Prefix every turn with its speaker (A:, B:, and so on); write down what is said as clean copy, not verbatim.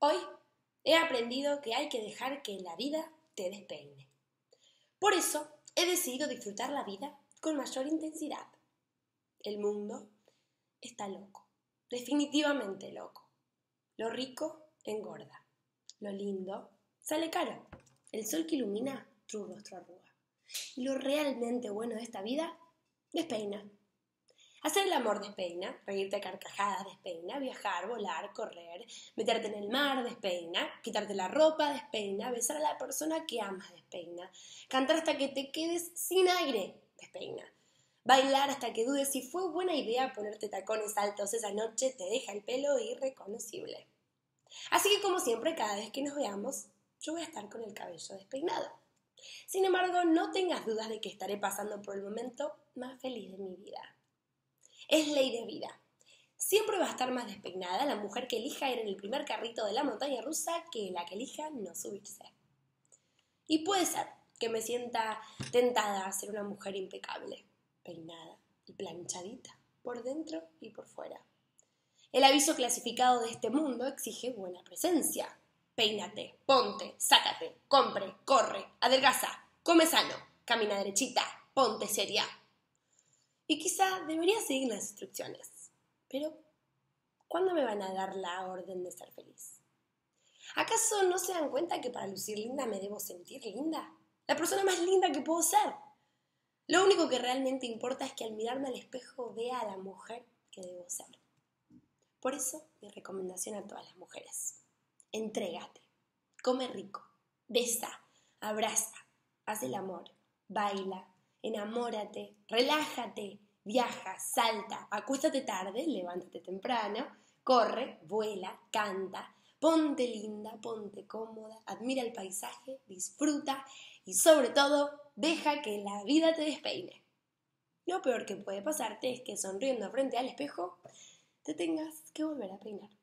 A: Hoy he aprendido que hay que dejar que la vida te despeine. Por eso he decidido disfrutar la vida con mayor intensidad. El mundo está loco, definitivamente loco. Lo rico engorda, lo lindo sale caro. El sol que ilumina tu rostro arruga. Y lo realmente bueno de esta vida despeina. Hacer el amor despeina, reírte a carcajadas despeina, viajar, volar, correr, meterte en el mar despeina, quitarte la ropa despeina, besar a la persona que amas despeina, cantar hasta que te quedes sin aire despeina, bailar hasta que dudes si fue buena idea ponerte tacones altos esa noche te deja el pelo irreconocible. Así que como siempre, cada vez que nos veamos, yo voy a estar con el cabello despeinado. Sin embargo, no tengas dudas de que estaré pasando por el momento más feliz de mi vida. Es ley de vida. Siempre va a estar más despeinada la mujer que elija ir en el primer carrito de la montaña rusa que la que elija no subirse. Y puede ser que me sienta tentada a ser una mujer impecable, peinada y planchadita, por dentro y por fuera. El aviso clasificado de este mundo exige buena presencia. Peínate, ponte, sácate, compre, corre, adelgaza, come sano, camina derechita, ponte seria. Y quizá debería seguir las instrucciones. Pero, ¿cuándo me van a dar la orden de ser feliz? ¿Acaso no se dan cuenta que para lucir linda me debo sentir linda? La persona más linda que puedo ser. Lo único que realmente importa es que al mirarme al espejo vea a la mujer que debo ser. Por eso, mi recomendación a todas las mujeres. Entrégate, come rico, besa, abraza, haz el amor, baila, enamórate, relájate, viaja, salta, acuéstate tarde, levántate temprano, corre, vuela, canta, ponte linda, ponte cómoda, admira el paisaje, disfruta y sobre todo, deja que la vida te despeine. Lo peor que puede pasarte es que sonriendo frente al espejo te tengas que volver a peinar.